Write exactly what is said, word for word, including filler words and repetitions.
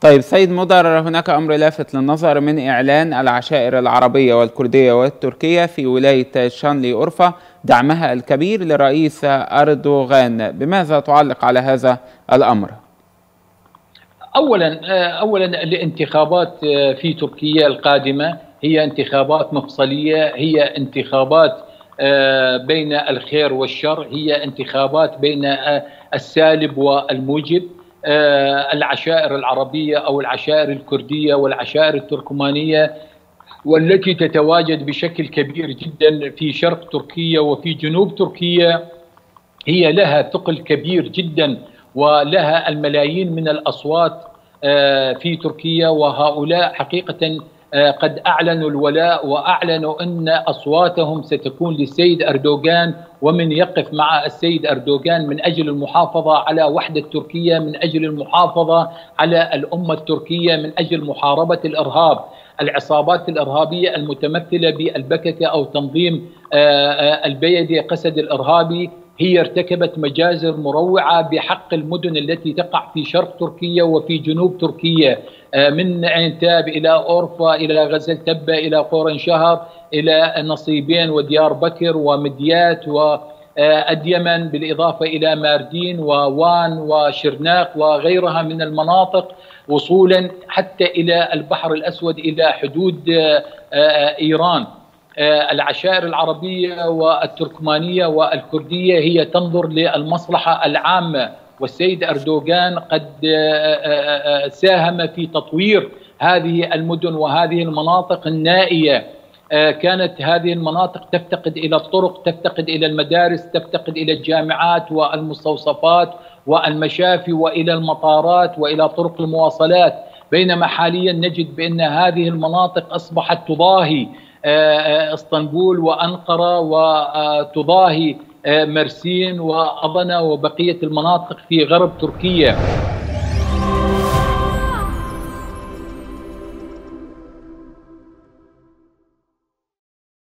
طيب سيد مضر، هناك أمر لافت للنظر من إعلان العشائر العربية والكردية والتركية في ولاية شانلي أورفا دعمها الكبير لرئيس أردوغان، بماذا تعلق على هذا الأمر؟ أولا أولا الانتخابات في تركيا القادمة هي انتخابات مفصلية، هي انتخابات بين الخير والشر، هي انتخابات بين السالب والموجب. العشائر العربية أو العشائر الكردية والعشائر التركمانية والتي تتواجد بشكل كبير جدا في شرق تركيا وفي جنوب تركيا هي لها ثقل كبير جدا ولها الملايين من الأصوات في تركيا، وهؤلاء حقيقة قد أعلنوا الولاء وأعلنوا أن أصواتهم ستكون للسيد أردوغان، ومن يقف مع السيد أردوغان من أجل المحافظة على وحدة تركيا، من أجل المحافظة على الأمة التركية، من أجل محاربة الإرهاب. العصابات الإرهابية المتمثلة بالبككة أو تنظيم البيدي قسد الإرهابي هي ارتكبت مجازر مروعة بحق المدن التي تقع في شرق تركيا وفي جنوب تركيا، من عينتاب إلى أورفا إلى غزل تبة إلى قورن شهر إلى نصيبين وديار بكر ومديات واليمن، بالإضافة إلى ماردين ووان وشرناق وغيرها من المناطق، وصولا حتى إلى البحر الأسود إلى حدود إيران. العشائر العربية والتركمانية والكردية هي تنظر للمصلحة العامة، والسيد أردوغان قد ساهم في تطوير هذه المدن وهذه المناطق النائية. كانت هذه المناطق تفتقد إلى الطرق، تفتقد إلى المدارس، تفتقد إلى الجامعات والمستوصفات والمشافي وإلى المطارات وإلى طرق المواصلات، بينما حاليا نجد بأن هذه المناطق أصبحت تضاهي اسطنبول وأنقرة وتضاهي مرسين وأضنا وبقية المناطق في غرب تركيا.